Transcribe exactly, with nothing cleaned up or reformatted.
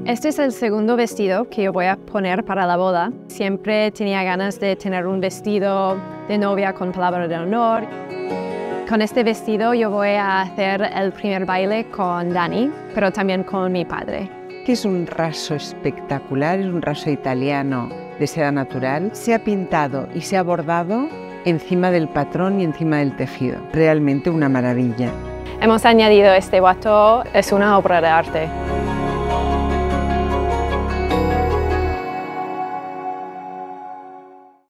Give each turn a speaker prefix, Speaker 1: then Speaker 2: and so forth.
Speaker 1: Este es el segundo vestido que yo voy a poner para la boda. Siempre tenía ganas de tener un vestido de novia con palabra de honor. Con este vestido yo voy a hacer el primer baile con Dani, pero también con mi padre.
Speaker 2: Que es un raso espectacular, es un raso italiano de seda natural. Se ha pintado y se ha bordado encima del patrón y encima del tejido. Realmente una maravilla.
Speaker 1: Hemos añadido este boato, es una obra de arte.